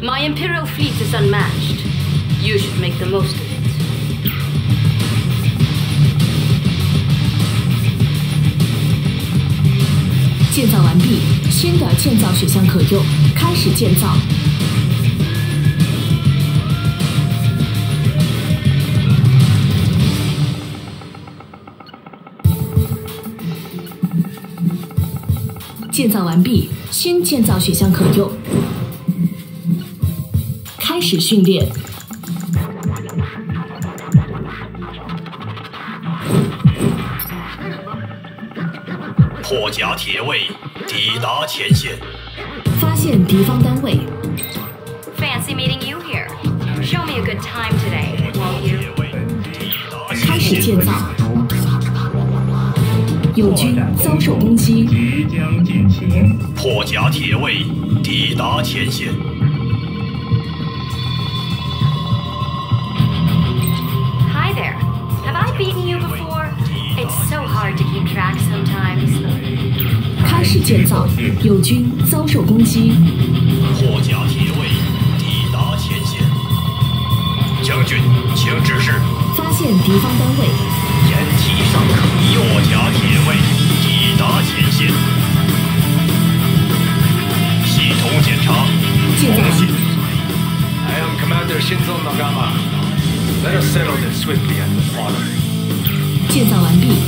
My Imperial fleet is unmatched. You should make the most of it. 建造完毕，新的建造选项可用，开始建造。建造完毕，新建造选项可用，开始训练。 破甲铁卫抵达前线， 发现敌方单位。 Fancy meeting you here. Show me a good time today, won't you? 开始建造。友军遭受攻击。 即将进行。 破甲铁卫抵达前线。 Hi there. Have I beaten you before? It's so hard to keep track sometimes. 开始建造，友军遭受攻击。 破甲铁卫抵达前线。将军，请指示。 发现敌方单位。 掩体上课。破甲铁卫抵达前线。系统检查。 建造完毕。 I am Commander Shinzo Nagama. Let us settle this swiftly and with honor. 建造完毕。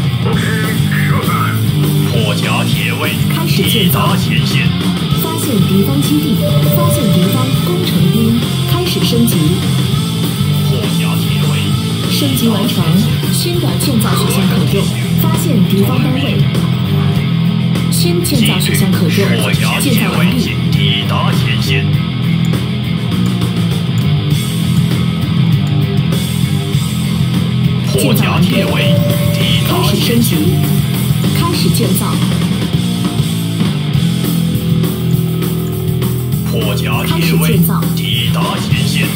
破甲铁卫开始建抵造达前线。 发现敌方基地，发现敌方工程兵，开始升级。 破甲铁卫升级完成，新的建造选项可用。发现敌方单位。新建造选项可用。 破甲建铁卫造完毕。 抵达前线。破甲铁卫抵达开始升级前线。， 开始建造。 破甲铁卫抵达前线。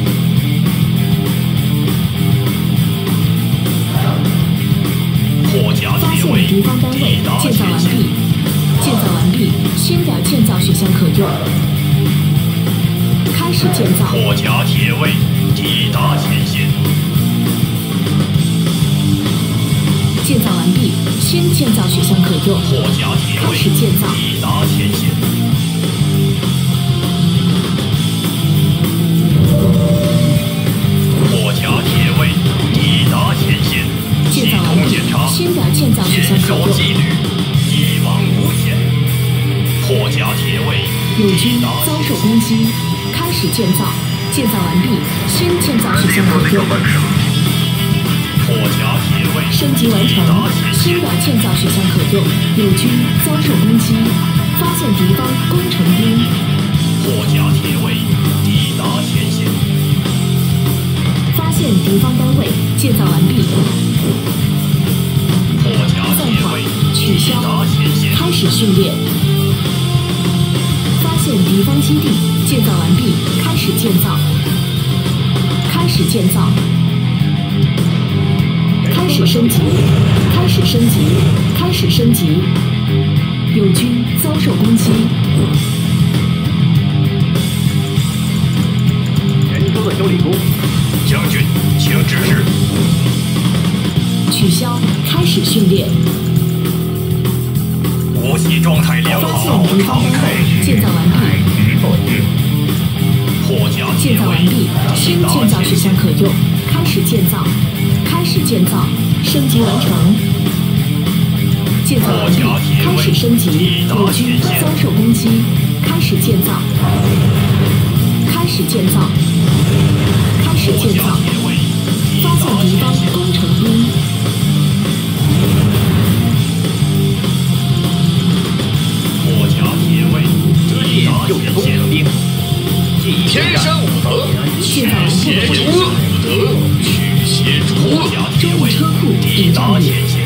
破甲发现铁卫敌方单位， 抵达建造完前线。 毕。建造完毕，新的建造选项可用。开始建造。 破甲铁卫抵达前线。 建造完毕，新建造选项可用。 破甲铁开卫始建造。 抵达前线。破甲铁卫抵达前线。系建造完毕统检查。， 新的建造选项严守可用。 纪律，一往无前。破甲铁卫友军抵达遭受攻击，开始建造。建造完毕，新建造选项可用。 破甲铁卫升级完成抵达，前线。 新的建造选项可用。友军遭受攻击，发现敌方工程兵。 破甲铁卫抵达前线。 发现敌方单位，建造完毕。 破甲暂缓铁卫，抵取消达前线。 开始训练。发现敌方基地，建造完毕，开始建造。开始建造。开始升级。开始升级。开始升级。友军遭受攻击。 泉州的修理工。 将军，请指示。 取消。开始训练。 呼吸状态良发现好， 敌方单敞开。 位，建造完毕。 破甲铁建造完卫毕，新抵达建造前线。 选项可用。开始建造。开始建造。升级完成。建造完毕，开始升级。友军遭受攻击，开始建造。开始建造。开始破甲建造。 铁卫抵发现达敌方前线。 工程兵。 破甲铁卫抵达就是前线。 工程兵。 天生武德， 建造完毕。 武德，驱邪除破恶。 甲铁卫中车库抵已占领。 达前线。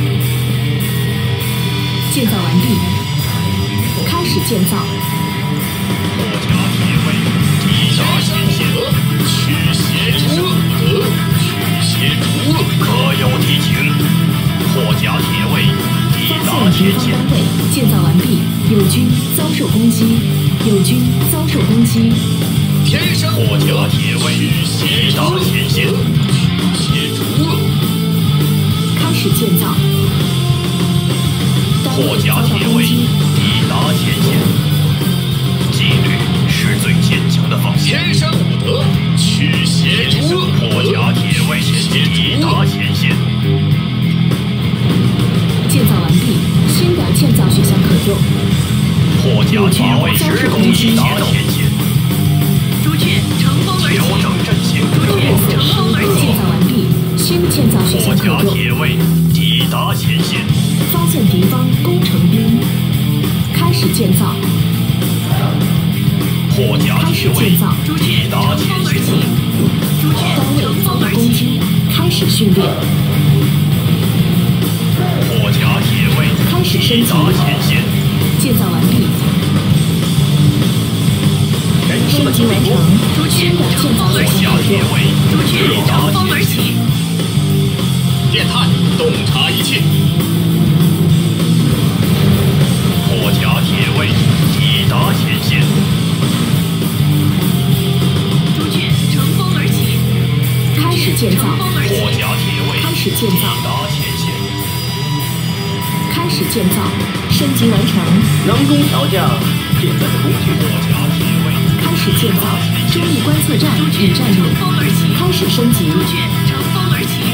建造完毕。开始建造。 破甲铁卫抵达前线。 驱邪除恶，驱邪除恶。 可有敌情？破甲铁卫抵达发现敌前线。 方单位，建造完毕。友军遭受攻击。 友军遭受攻击。 天生火甲铁卫抵达前线，协助。 开始建造。 火甲铁卫抵达前线，纪律是最坚强的防线。天生武德，去协助。火甲铁卫抵达前线。 建造完毕，新的建造选项可用。 火甲铁卫施工抵达前线。 朱雀乘风而调起， 整阵型。 朱雀乘风而起建，造完毕，新建造选火甲项可用。 铁卫抵达前线。 发现敌方攻城兵，开始建造。 火甲开始铁卫建造。 朱雀抵达乘前线。 风而起，朱雀单位乘遭风而起， 到攻击，开始训练。 火甲铁卫开始升级抵达前线。 建造完毕，升级完成。 朱雀新的建造乘风而起选项可用。 朱雀乘风而起， 电探洞察一切。火甲铁卫抵达前线。 朱雀乘风而起， 开始建造。 乘风而起， 火甲铁卫开始建造抵达前线。 开始建造，升级完成。 人工调降现在的工具。 火甲铁卫开始建造，中立观测站朱雀已占领乘。风而起， 开始升级。 朱雀乘风而起，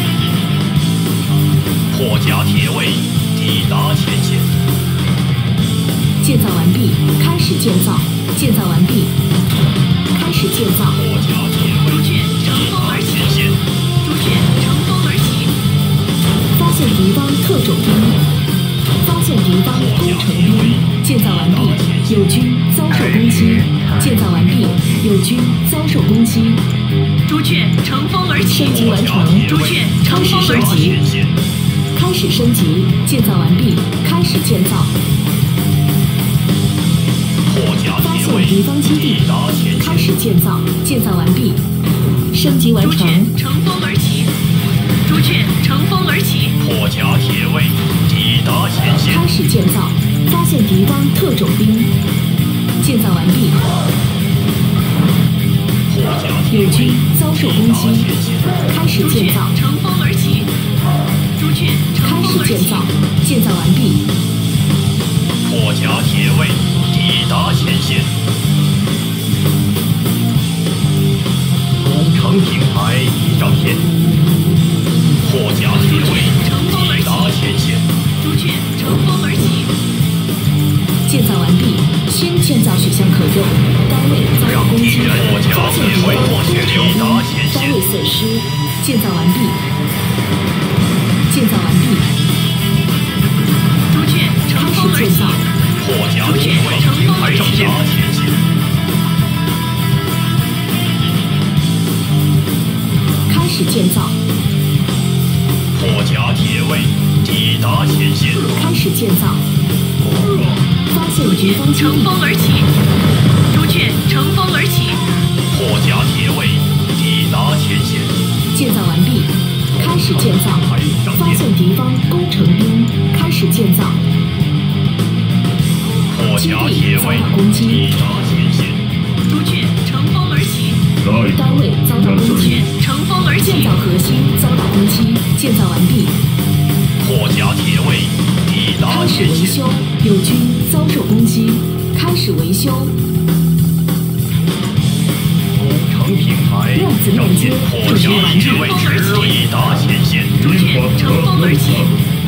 火甲铁卫抵达前线。 建造完毕，开始建造。建造完毕，开始建造。 火甲铁卫朱雀乘风而起， 前线。 朱雀乘风而起， 发现敌方特种兵，发现敌方攻城兵。建造完毕，友军遭受攻击。建造完毕，友军遭受攻击。 朱雀乘风而起升，级完成。 朱雀乘开始风而起， 升级， 前线。 开始升级。建造完毕，开始建造。 火甲发铁卫现敌方基地抵达前开线。 始建造。建造完毕，升级完朱雀成。 乘风而起，朱雀乘风而起， 火甲铁卫抵达前线。 开始建造，发现敌方特种兵。建造完毕， 火甲铁卫友军遭受攻击。 抵达前线。 开始朱雀建造， 乘风而起，朱雀乘开风而起， 始建造。建造完毕， 火甲铁卫抵达前线。工程品牌已上线。火甲铁卫抵达前线。 朱雀乘风而起， 建造完毕，新建造选项可用。单位遭到攻击，发现敌方攻城兵，单位损失。建造完毕，建造完毕， 朱雀乘开风而起始建造，， 火甲铁卫还上线。前线。 开始建造， 火甲铁卫抵达前线。 开始建造。发现敌方基乘地， 风而起，朱雀乘风而起， 火甲铁卫抵达前线。 建造完毕，开始建造。发现敌方攻城兵，开始建造。 火甲铁卫抵达前线。 朱雀乘风而起， 单位遭到攻朱击雀，乘风而起建造，核心遭到攻击。建造完毕， 火甲铁卫抵达开始前线。 维修。友军遭受攻击，开始维修。 工程品牌量子链接火甲铁卫抵达前线。 朱雀乘风而起，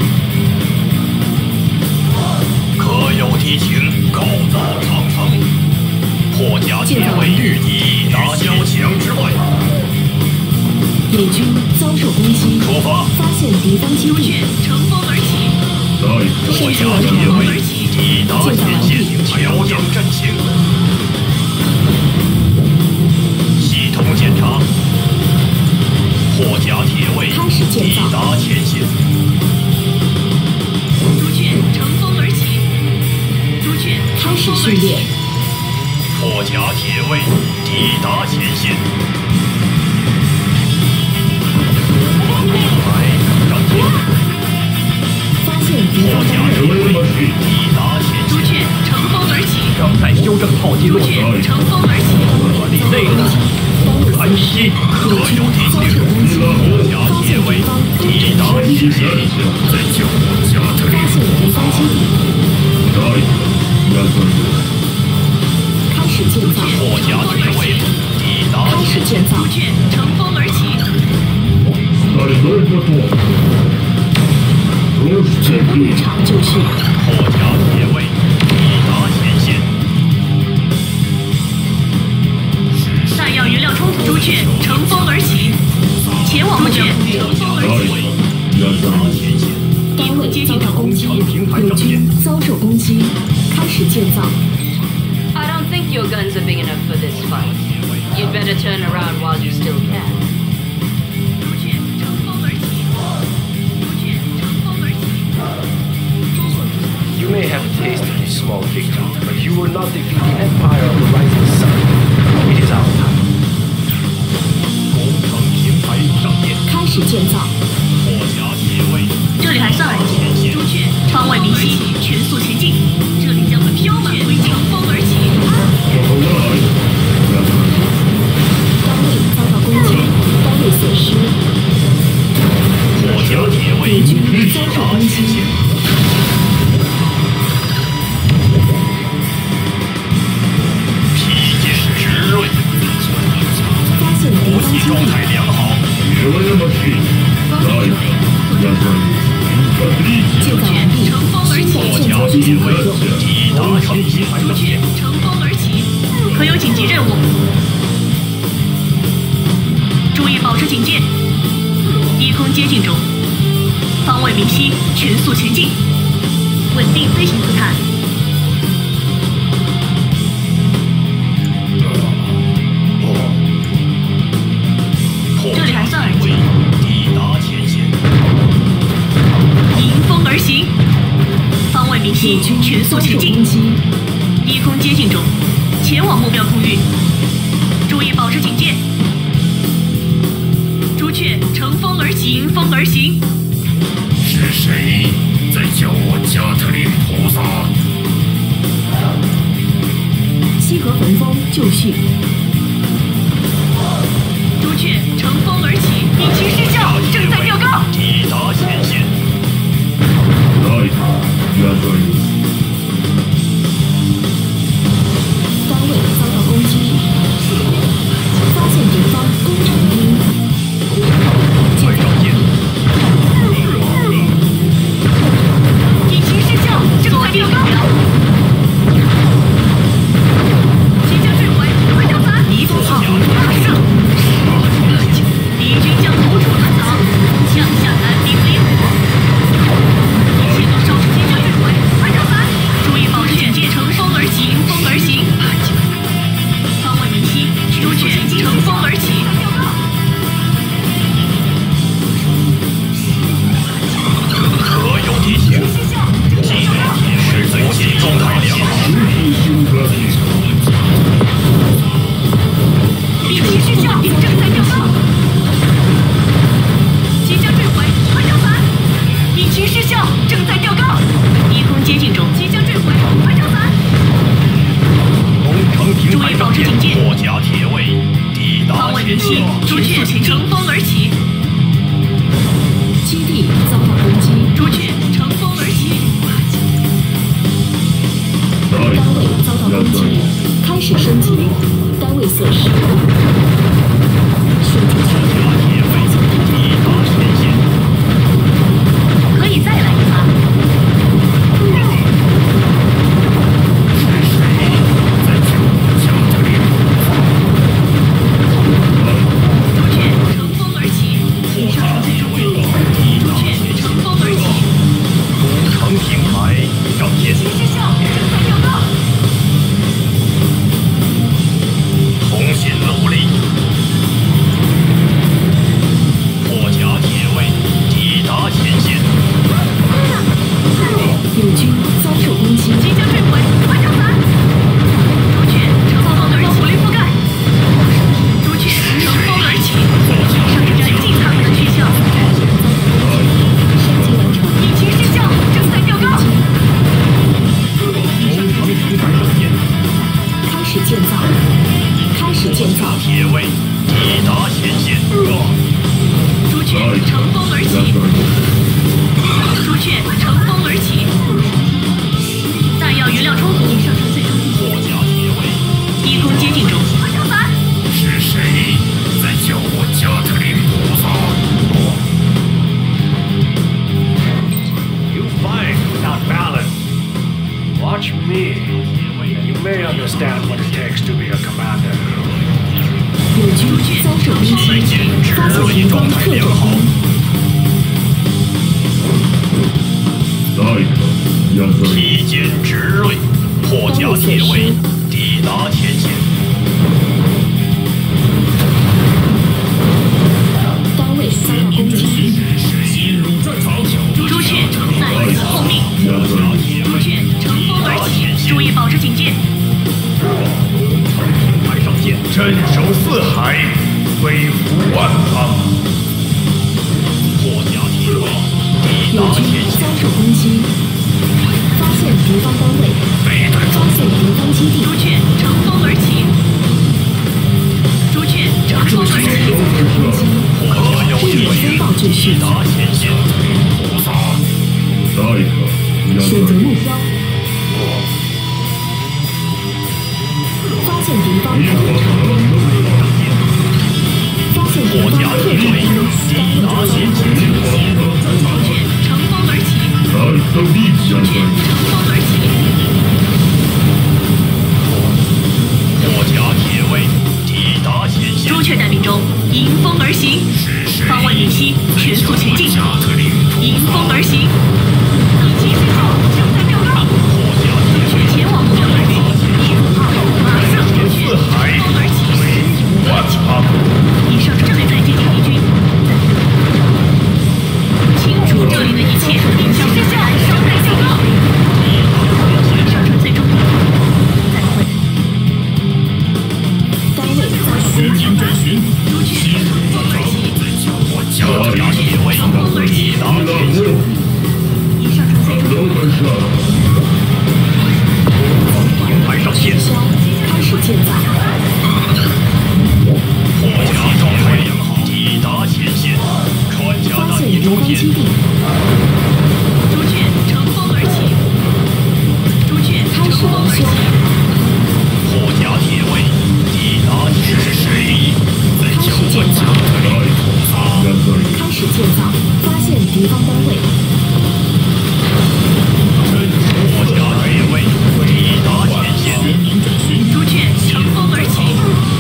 可有敌情，告到长城。火甲铁卫抵达交墙之外。 友军遭受攻击， 出发。 发现敌方基地朱雀，乘风而起， 火甲铁卫抵达前线，调整阵型。系统检查。火甲铁卫开始建抵造。 达前线。 朱雀乘风而起，朱雀乘开始风而起训练，， 火甲铁卫抵达前线。 发现敌火方单位甲铁卫抵达前线。 朱雀乘风而起， 正在修正炮击路击，可有敌情？破甲铁卫抵达前线，在救我加特林屠杀。 开始建造。 破甲铁卫抵达开始建造。 乘风而起。 入场就绪。 破甲铁卫抵达前线。 弹药原料充足。朱雀乘风而起，前往目标。乘风而起。 抵达前线。 单位遭到攻击，友军遭受攻击。开始建造。 I don't think your guns are big enough for this fight. You'd better turn around while you still can. 朱雀乘风而起。朱雀乘风而起。 You may have tasted a small victory, but you will not defeat the Empire of the Rising Sun. It is our time. 工程平台上演。 开始建造。 破甲铁卫这里还算安全。朱雀方位明晰，全速前进。这里将会飘满灰烬。乘风而起。 单位遭到攻击，单位损失。 破甲铁卫友军抵遭受达攻击。 前线。披剑直锐， 发现敌武器方基地。 状态良好。 建造完毕。 乘风而起。 新的建造基地可用。 抵达前线。 朱雀乘风而起，可有紧急任务。注意保持警戒，低空接近中，方位明晰，全速前进，稳定飞行姿态。这里还算安全。 抵达前线。 迎风而行，方位明晰，全速前进， 攻击。 低空接近中，前往目标空域，注意保持警戒。朱雀乘风而起，迎风而行。 是谁在叫我加特林菩萨？ 西河焚风就绪。 朱雀乘风而起，引擎失效，正在吊高。 抵达前线。 单位遭到攻击，发现敌方工程兵。 快让箭！ 引擎失效，正在吊高。即将坠毁，快跳伞！敌方炮大胜，敌军将无处遁逃，向下南兵灵活。系统烧即将坠毁，快跳伞！注意保持警戒，乘风而起，迎风而行。方位明晰，朱雀乘风而起。 可有敌情？纪律是最紧状态良好。 引擎失效，正在吊高。即将坠毁，快跳伞！引擎失效，正在吊高。低空接近中，即将坠毁，快跳伞！ 工程平台上演。 注意保持警戒。 破甲铁卫抵达方位明晰前线。， 朱雀乘风而起。 基地遭到攻击。 朱雀乘风而起。 单位遭到攻击，开始升级。单位损失。顺主破甲铁卫抵达前线。 可以再来一发。 是谁在叫我加特林菩萨？ 朱雀乘风而起， 起，朱雀乘风而起，弹药原料充足，上船最终国家铁卫， 低空接近中。 是谁在叫我加特林菩萨 You fight without balance. Watch me, and you may understand what it takes to be a commander. 友军遭受攻击，发现敌方特种兵。 披坚执锐，破甲铁卫，抵达前线。 单位遭到攻击。 进入战场。 朱雀在此奉命。朱雀乘风而起，注意保持警戒。 台上线，镇守四海，威服万方。破甲铁卫，抵友军达前线。 遭受攻击，发现敌方单位，发现敌方基地。 朱雀乘风而起，朱雀乘风而起。 破甲铁卫， 风暴秩序， 抵达前线。菩萨， 选择目标，发现敌方特种兵，发现敌破方甲铁卫， 特种兵， 抵达前线。 朱雀乘风而起，朱雀乘风而起。 破甲铁卫，抵达前线。 朱雀待命中，迎风而行，方位明晰，全速前进， 加特林菩迎风而行。等级信号正在调查， 破甲铁卫， 前往目标位置。马上朱雀乘风而起， 万方。 以上正在接近敌军，清楚这里的一切，向接下来上台报告。上船最终再会。 单位遭受攻击。 朱雀乘风而起， 加特林铁卫，抵达前线。 以上船最终台上线， 消，开始建造。 破甲铁卫，抵达前线。穿甲发弹现敌方翼中间。 基地， 朱雀乘风而起，朱雀乘风而起。 破甲铁卫，抵达前线。是谁在叫我加特林菩萨？ 开始建造，发现敌方单位， 破甲铁卫，抵达前线。 朱雀乘风而起，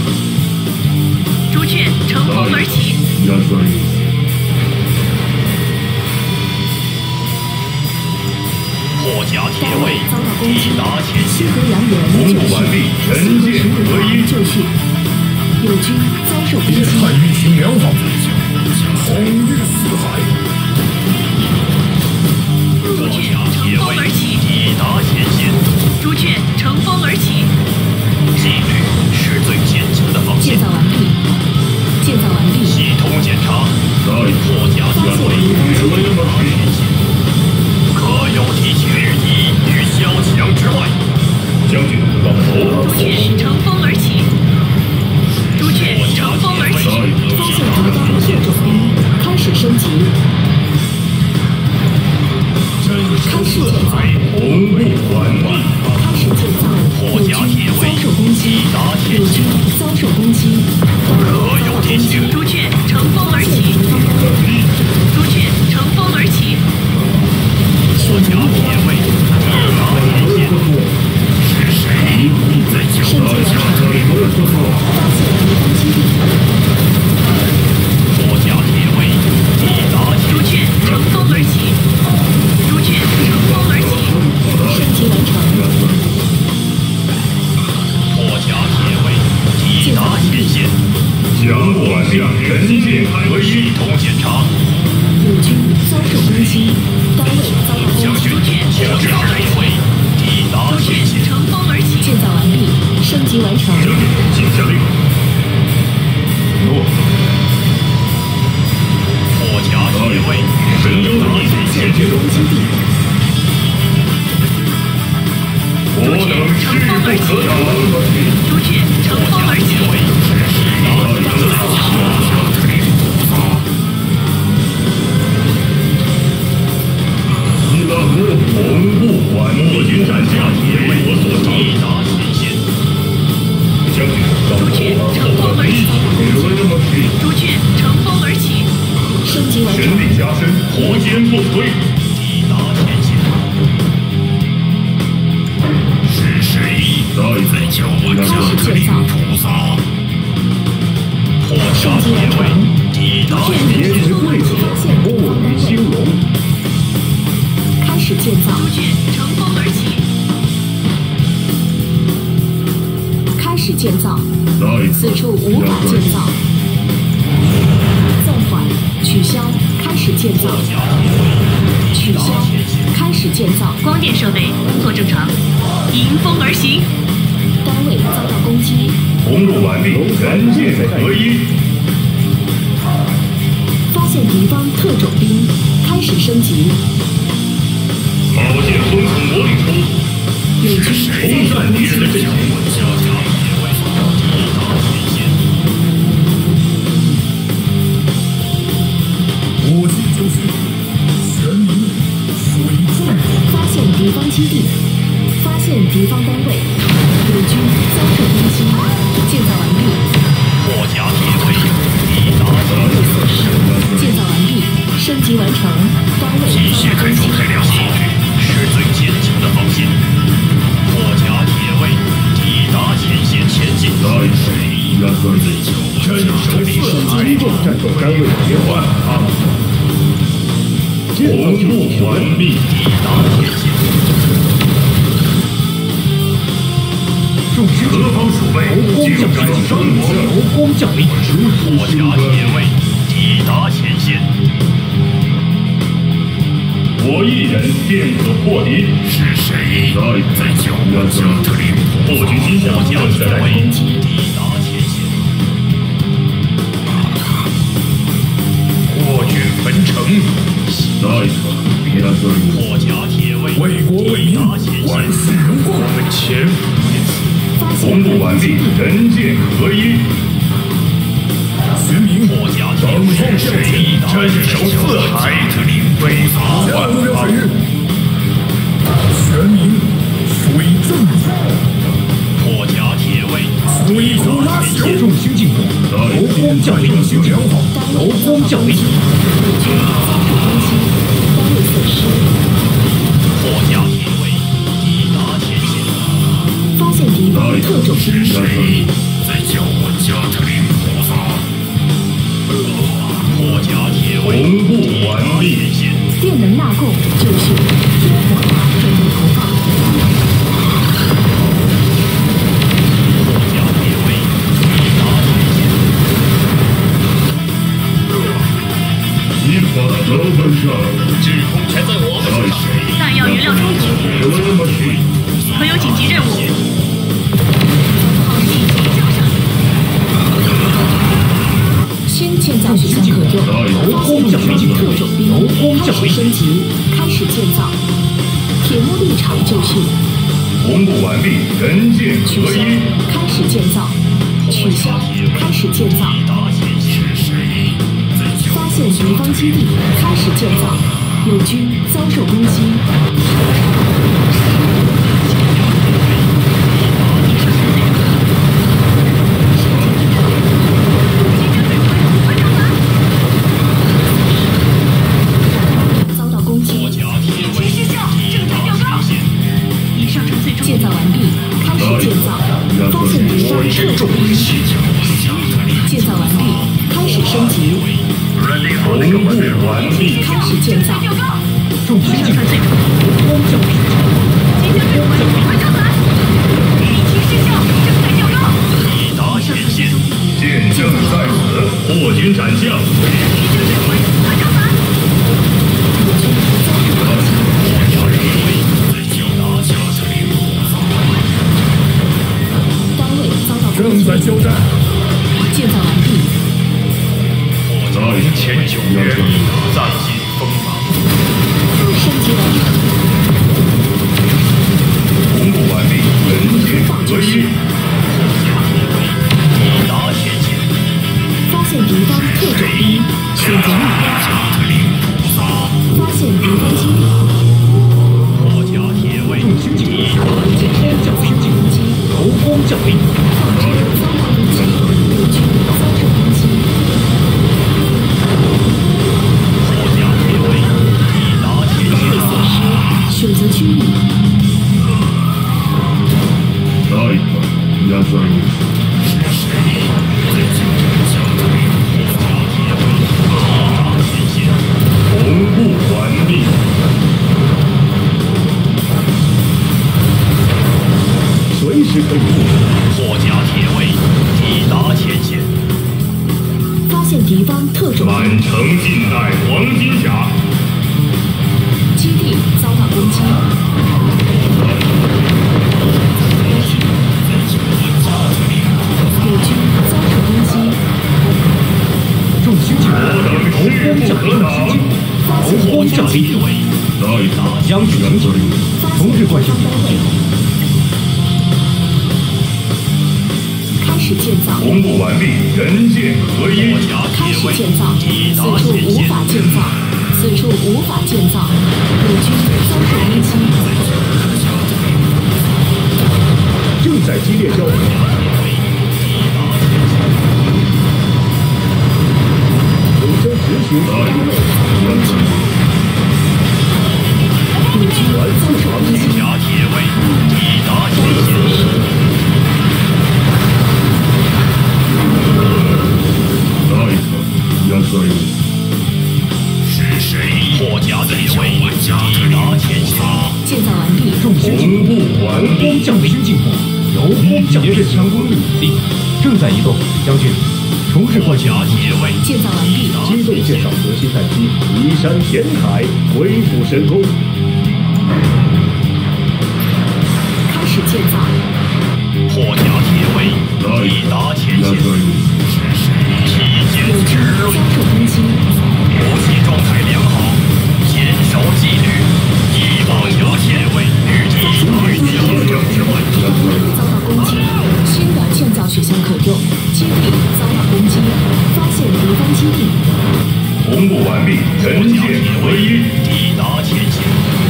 朱雀乘风而起。 破甲铁单位卫， 遭到攻击抵达前西线。 河洋人就绪，西河十五就绪，友军遭受攻击。 运行两方对象，统御四海。 朱雀乘风而起， 抵达前线。 朱雀乘风而起。 纪律是最坚强的防线建。造完毕，建造完毕， 系统检查，破甲铁卫，可有敌情日敌于萧墙之外。将军往头。 朱雀乘风而起，朱雀乘风而起。 发现敌方特种兵，开始升级，开始建造， 红卫官兵， 开始建造。友军遭受攻击，友军遭受攻击， 可有敌情。 朱雀乘风而起，朱雀乘风而起。 破甲铁卫，抵达前线。是谁在叫我加特林菩萨？ 发现敌方基地， 破甲铁卫，抵达前朱雀乘风而起，朱雀乘风而起。 升级完成， 破甲铁卫，抵达前线。将管向人界和系统检查。 友军遭受攻击，单位遭到攻击。 将军，破甲铁卫，抵达朱雀前线。 乘风而起， 建造完毕，升级完成。 请下令。诺。破甲铁卫，抵达前线。 敌方基地， 我等势不可挡。 朱雀乘风而起， 抵达前线。 坚不摧，抵达前线。是谁在叫我加特林菩萨？破甲铁卫，抵达前线。 莫与兴隆。开始建造。 朱雀乘风而起。 开始建造。此处无法建造。暂缓。取消。开始建造。取消。开始建造。 光电设备工作正常。迎风而行。 单位遭到攻击。 攻入完毕，人剑合一。 发现敌方特种兵，开始升级。 宝剑锋从魔力出，是谁占敌人的阵型？ 我军就是全民水战。 发现敌方基地，发现敌方单位，友军遭受攻击，建造完毕。 破甲铁卫，抵达单位损失，建造完毕，升级完成，单位继续开出太良纪律是最坚强的防线。破甲铁卫，抵达前线前进。谁在叫我镇守四海，战斗单位切换。 攻入完毕，抵达前线。何方守卫，竟敢伤我！ 头功将领， 破甲铁卫，抵达前线。我一人便可破敌。是谁在叫我加特林？破军心想正在攻击，抵达前线。 破军焚城。 破甲铁卫， 为国为民，万世荣光。 我们前赴于此。攻入完毕，人剑合一。 全民破甲铁卫，谁镇守四海？为法下万方。 目标水域。全民水政。 破甲铁卫， 水土拉小，重心进攻。头功将领行良好，头功将领。 单位损失。 破甲铁卫，抵达前线。 发现敌方特种兵。 谁在叫我加特林菩萨？破甲铁卫，攻不完毕。 电能纳贡就是天火任务投放。 破甲铁卫，抵达前线。制空权在我们手上。 弹药原料充足。可有紧急任务？ 先建造学校可用。发现敌方特种兵，开始升级，开始建造。铁幕立场就绪。 攻不完毕，人剑取消， 合一。 开始建造。取消，开始建造。发现敌方基地，开始建造。友军遭受攻击。遭到攻击。 失效，正在调高。已上传最终。 建造完毕，开始建造。发现敌方特种兵。建造完毕，开始升级。 攻不完毕， 开始建造。 重心进攻。头功将领。 即将对准，快跳伞！引擎失效，正在调高。 抵达前线。见证在此，破军斩将。 即将对准，快跳伞！ 单位遭到攻正击。 在交战。 建造完毕。 从前9年，丧尽锋芒。 升级完成。 攻不完毕，人剑合一。抵达前线。 发现敌方特种兵，选择目标。发现敌方基地。 破甲铁卫，抵达前线。 头功将领。 遭到攻击，友军遭受攻击。 破甲铁卫， 同步完毕。随时可以复活。 霍甲铁卫抵达前线。 发现敌方特种满城尽带黄金甲。 基地遭到攻击。友军遭受攻击。 众星警头光降临，将军迎击，从事惯性兵器。 开始建造。 同步完毕，人剑合一。 开始建造。此处无法建造。此处无法建造。友军遭受攻击。 正在激烈交火。有将执行单位攻击。 友军遭受攻击。 甲铁卫抵达前线。是谁？霍甲铁卫抵达前线。 建造完毕。 同步完毕。将兵进攻，由空降兵强攻力武力，正在移动。将军，从事惯性铁卫建造完毕。 机动舰上核心弹机移山填海，恢复神功。 开始建造。 霍甲铁卫抵达前线。体检指遭受攻击。 武器状态良好，坚守纪律。霍甲铁卫与敌遭到攻击，新的建造选项可用。基地遭到攻击，发现敌方基地。 同步完毕，人剑合一， 抵达前线。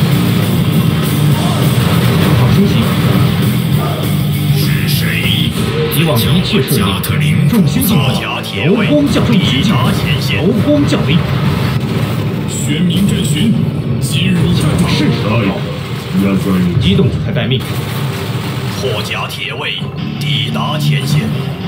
好清晰。 是谁？ 希望一切顺利。众星进火，柔光降临，柔光降临。 玄冥震巡，今日是机动姿态待命。 霍甲铁卫抵达前线。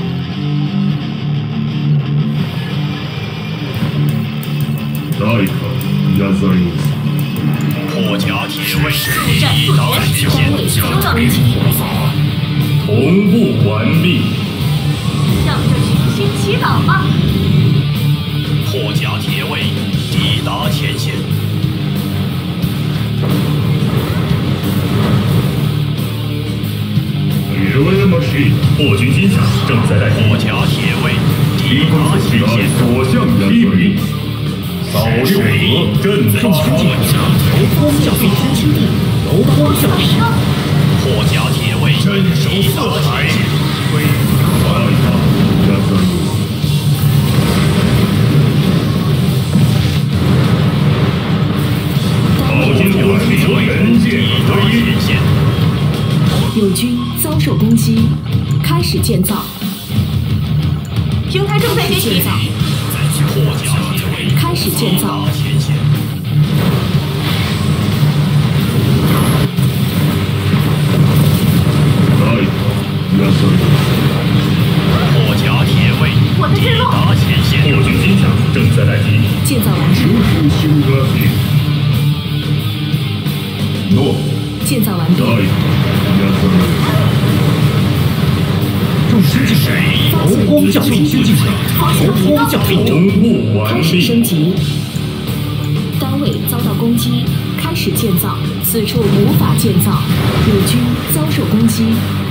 霍甲铁卫抵达前线。 同步完毕。 让这群星祈祷吧。 霍甲铁卫抵达前线。 破军金甲正在待霍甲铁卫抵达前线。 所向披靡。扫六合，震动天地。柔光降临天基地，柔光降临。 霍甲铁卫抵达前线。 宝金火力人剑合一。 友军遭受攻击，开始建造。 平台正在解体。 霍甲铁卫开始建造。 前线。霍甲铁卫抵达前线。 破军金甲正在待机。 建造完毕。 诺。 建造完毕。 众星进火，柔光降临，星进火，柔光降临，同步完开始毕。 升级。单位遭到攻击，开始建造。此处无法建造，友军遭受攻击。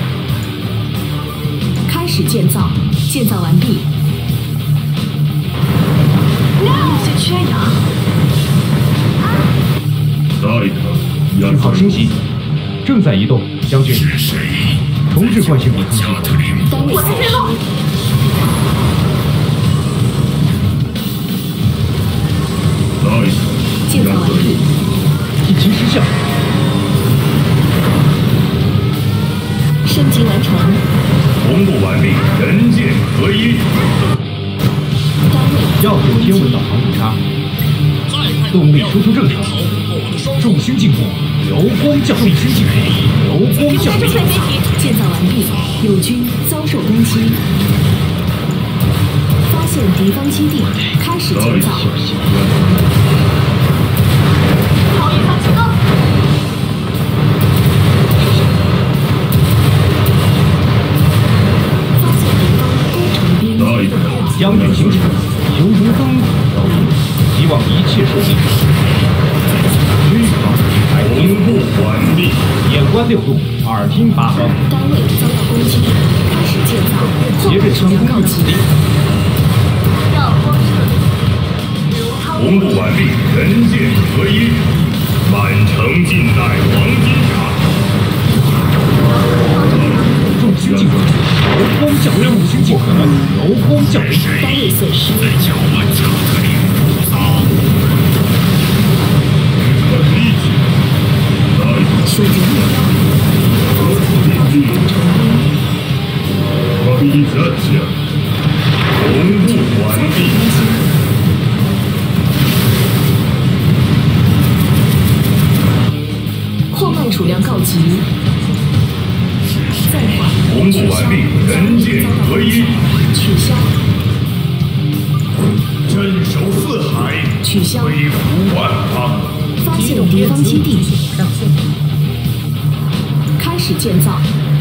开始建造，建造完毕。 有些缺氧。 信号清晰，正在移动。将军，重置惯性兵器。 单位我在退路。 建造完毕。 一击失效。 升级完成。 同步完毕，人剑合一。 单位要有天文导航误差，动力输出正常。 的双众星静默，柔光降临。众星静默，柔光降临。 建造完毕，友军遭受攻击。发现敌方基地，开始建造。 炮引发启动。 发现敌方工程兵。 将军行警，犹如风摇曳，希望一切顺利。区域防御平台同步完毕， 眼观六路，耳听八方。 单位遭到攻击，开始建造。 携着强攻告急。 绕光车。 同步完毕，人剑合一，满城尽带黄金甲。 众星静默，柔光降临。众星静默，柔光降临。 单位损失。 在叫我加特林菩萨。 选择目标。 同步完毕。 矿脉储量告急。暂缓。 同步完毕，人剑合一。 取消。 镇守四海， 取消。 威服万方。 发现敌方基地。开始建造。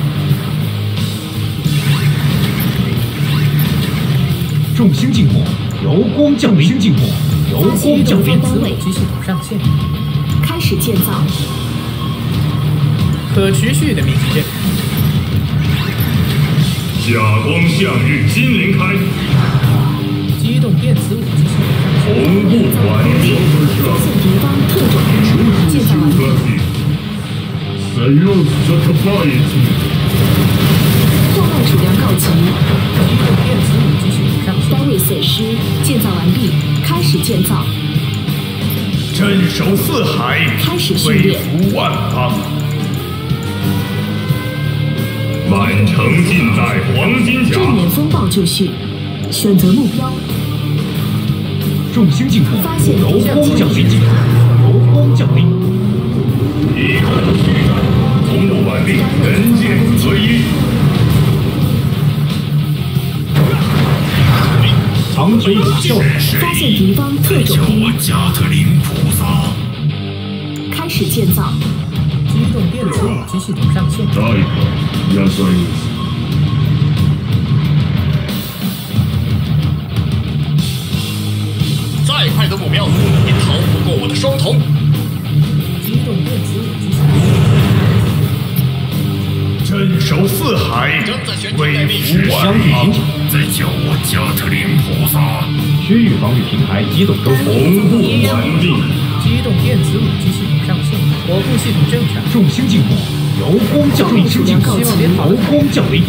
众星静默，柔光降临。静默，柔光降临。 单位系统上线。开始建造。 可持续的密集阵。 甲光向日，金鳞开。 机动电磁武器系统上线。 同步完毕。 发现敌方特种兵，建造完毕。矿脉储量告急。 机动电磁武器系统上线。 单位损失，建造完毕，开始建造。 镇守四海， 开始训威练。 服万方。满城尽带黄金甲。 正面风暴就绪，选择目标。 众星静默， 发现柔光降临。柔光降临。 同步完毕，人剑合一。 长久有效。 发现敌方特种兵， 加特林菩萨。 开始建造。 机动电磁武器系统上线。 再快的目标也逃不过我的双瞳。 机动电磁武器系统。 镇守四海，威服万方。再叫我加特林菩萨。 区域防御平台机动收复。 同步完毕。 机动电磁武器系统上线，火控系统正常。 众星静默，柔光降临。 储量告急。 柔光降临。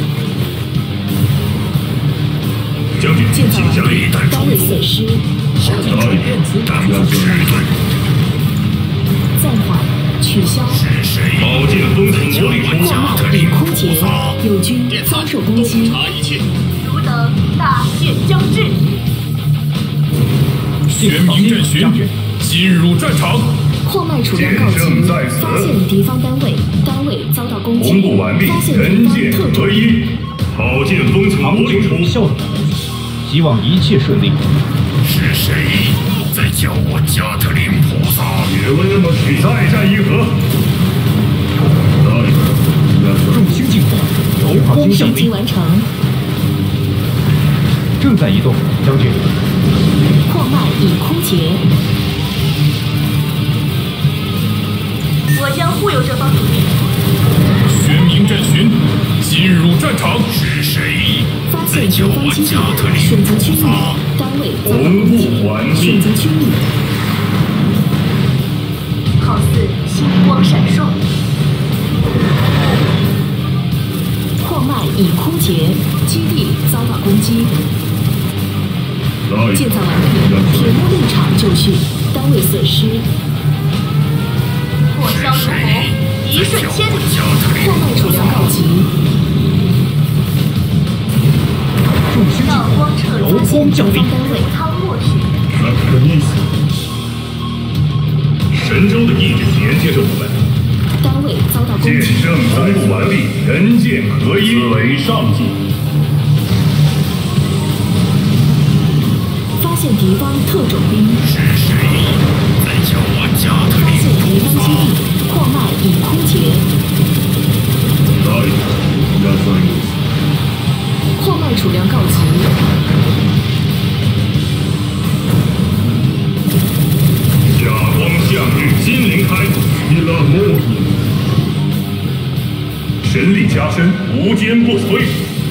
将军， 建造请下完毕， 一弹单位损失。 电磁武器系统上线。 暂缓，取消。 宝剑锋城魔力矿脉已枯竭，友军遭受攻击。 汝等大限将至。 玄冥阵巡，进入战场。 矿脉储量告急，发现敌方单位遭到攻击。 同步完毕， 发现敌人方特种剑合一。宝剑锋城长久魔力有效的攻击，希望一切顺利。 是谁在叫我加特林菩萨？别问那么细，再战一合。 众星静默，柔光降临。 升级完成。 正在移动，将军。 矿脉已枯竭。 我将护佑这方土地。 玄冥阵巡，进入战场。是谁发现敌方基地，选择区域，单位遭到攻击，选择区域。 好似星光闪烁。 矿脉已枯竭，基地遭到攻击。建造完毕，铁幕立场就绪，单位损失。 破晓如虹，一瞬千里。 矿脉储量告急。 众星静默，柔光降临。 单位汤过去。 神神州的意志连接着我们。 单位遭到攻剑击， 圣同步完毕，人剑合一，思维上进。 发现敌方特种兵， 是谁在叫我加特发林现敌方基地，矿脉已枯竭，矿脉储量告急， 甲光向日，金灵开，神力加身，无坚不摧。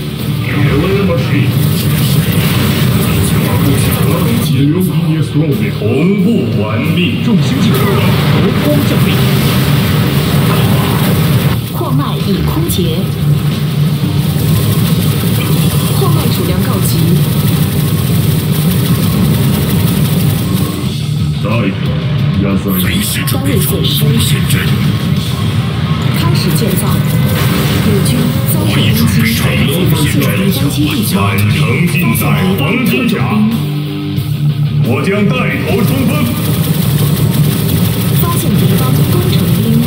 同步完毕， 众星进化，柔光降临。 矿脉已枯竭，矿脉储量告急， 随时准单位备冲损失， 锋陷阵。 开始建造，友军遭受攻击，发现敌方基地， 满城尽在黄金甲，我将带头冲锋。 发现敌方工程兵，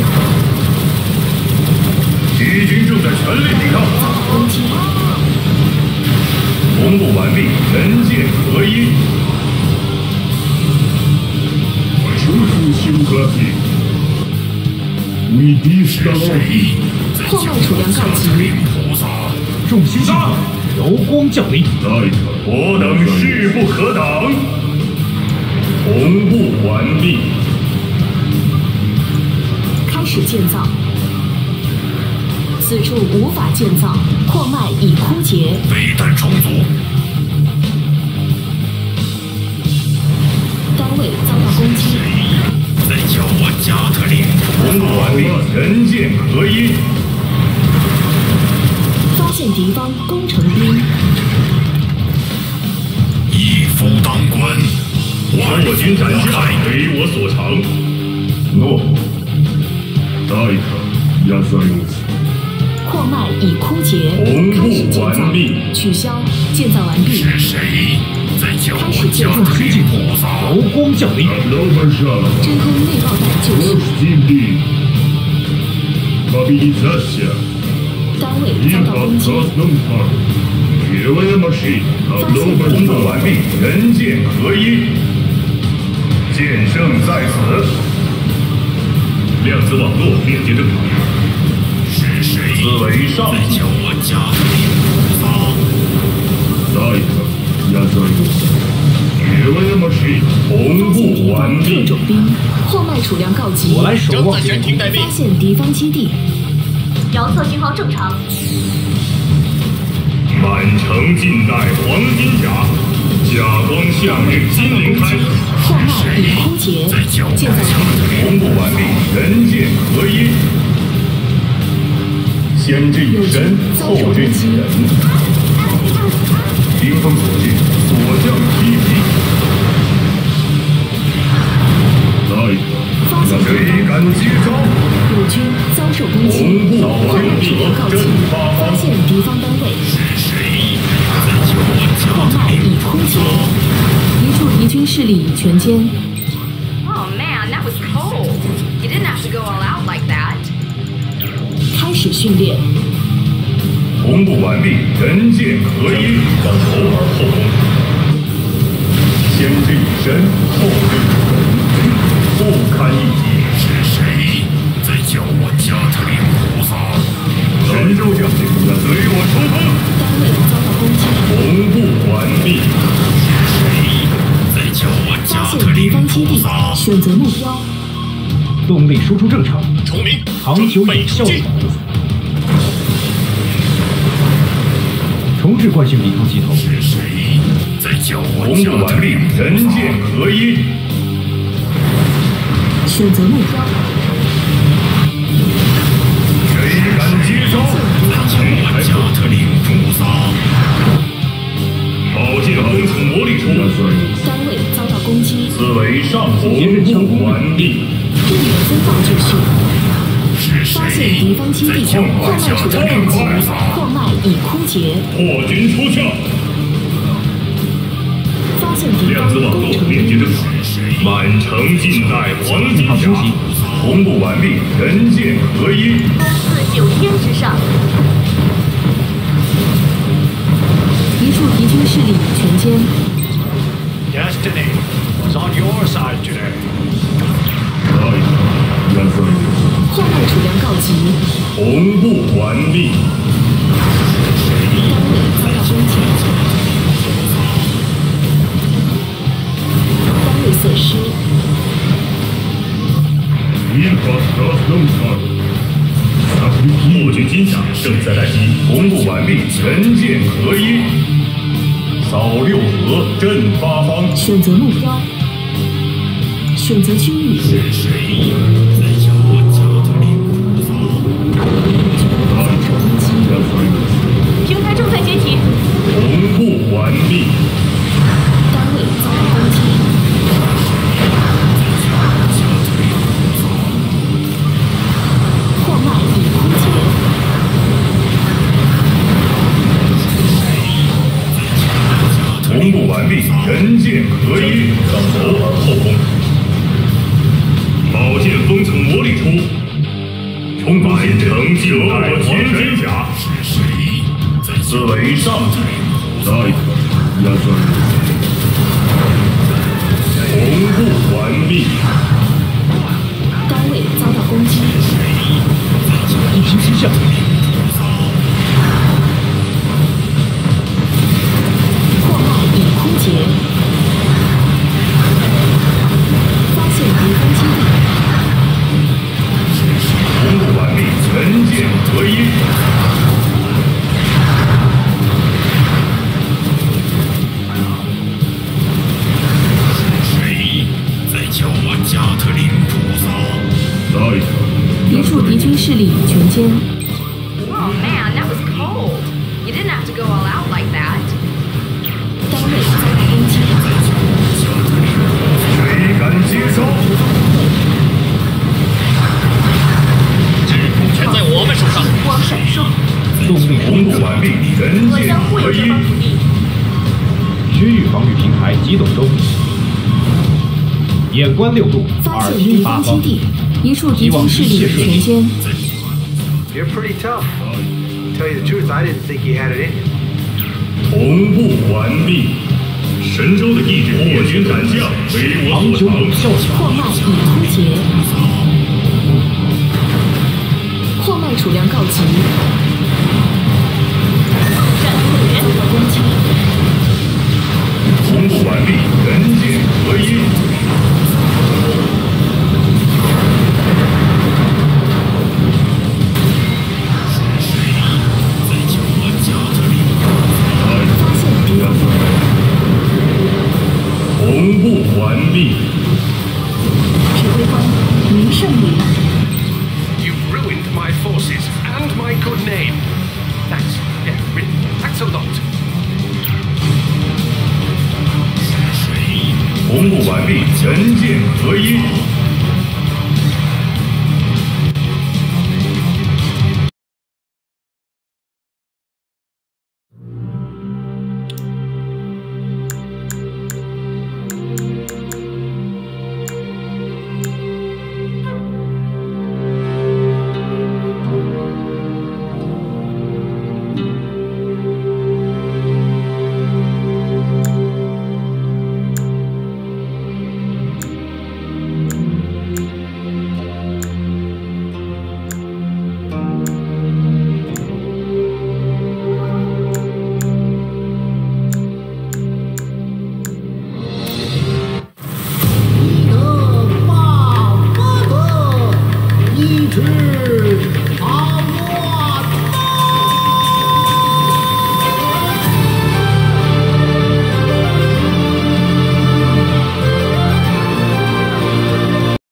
敌军正在全力抵抗， 遭到攻击， 同步完毕，人剑合一。 矿脉储量告急， 众星进化，柔光降临。 我等势不可挡，同步完毕。 开始建造，此处无法建造，矿脉已枯竭， 飞弹重组， 单位遭到攻击， 在叫我加特林。 同步完毕，人剑合一。 发现敌方工程兵， 一夫当关，万我军斩下， 开。 为我所长。诺。 矿脉已枯竭， 同开始步建造完毕， 取消，建造完毕， 是谁在叫开始我加建造特林菩萨？ 柔光降临。 真空内爆弹就绪，单位遭到攻击， 同步完毕，人剑合一。剑圣在此，量子网络链接正常。 是谁思维上进在叫我加特林菩萨？ 同步完特毕。 种兵，矿脉储量告急， 我来守望。 发现敌方基地， 遥测信号正常。 满城尽带黄金甲，甲光向日，金灵开。 矿脉已枯竭，建造完毕， 同步完毕，人剑合一。先知以身，后知以人。兵锋所至，所向披靡。 发现谁敢接招？ 友军遭受攻击， 同步矿完毕脉储量告急， 正发发现敌方单位， 是谁在叫我加矿脉特林已枯竭，一处敌军势力已全歼， Oh man, that was cold. You didn't have to go all out like that. 开始训练， 同步完毕，人剑合一，头而后攻。先知以身，后知以人，不堪一击。 是谁在叫我加特林菩萨？ 神州将领，随我冲锋！ 单位遭到攻击， 同步完毕。 是谁在叫我加发现敌特林方基地， 菩萨？ 选择目标， 动力输出正常， 崇明， 长久有效的保护。重置惯性抵抗系统， 是谁在叫我同步加特完毕， 林菩人萨？ 剑合一。 选择目标， 谁敢接招？ 叫我加特林菩萨？ 宝剑攻从魔力出， 单位遭到攻击， 思维上同步完毕。 正面风暴就绪， 是发现谁敌方基地， 在叫矿脉我加储特林量告急， 菩萨？ 矿脉已枯竭， 破军出鞘， 发现敌方量子网络工程兵， 链接正常。 是谁满城尽在黄金甲，同步完毕，人剑合一。 自九天之上。 一处敌军势力全歼。 Destiny was on your side today. 矿脉储量告急。 同步完毕。 单位遭到攻击。单位损失。 陆军金甲正在待机，同步完毕，人剑合一。扫六合，震八方。 选择目标。选择区域。 平台正在解体。 同步完毕。 单位遭到攻击。矿脉已枯竭。 同步完毕，人剑合一，向头而后攻。宝剑锋从魔力出，满城尽带黄金甲。自为上计，同步完毕。 单位遭到攻击。 一击之下。 矿脉已枯竭。发现敌方基地。 同步完毕，人剑合一。 一处敌军势力全歼。 Oh man, that was cold. You didn't have to go all out like that. 单位遭到攻击。 谁敢接招？ 制空权在我们手上。 光闪烁。 同步完毕，人我剑将护有这合一。 方土地。 区域防御平台机动中。眼观6度， 发耳现敌方听八方。 基地。一处敌军势力全歼。 You're pretty tough. Tell you the truth, I didn't think you had it in you. 同步完毕。神州的意志，火军斩将，为我所长。 矿脉已枯竭。矿脉储量告急。 战队员遭到攻击。 同步完毕，人剑合一。同步完毕。 指挥官，您胜利了。 You've ruined my forces and my good name. Thanks. Yeah, really. Thanks a lot. 同步完毕，人剑合一。 一只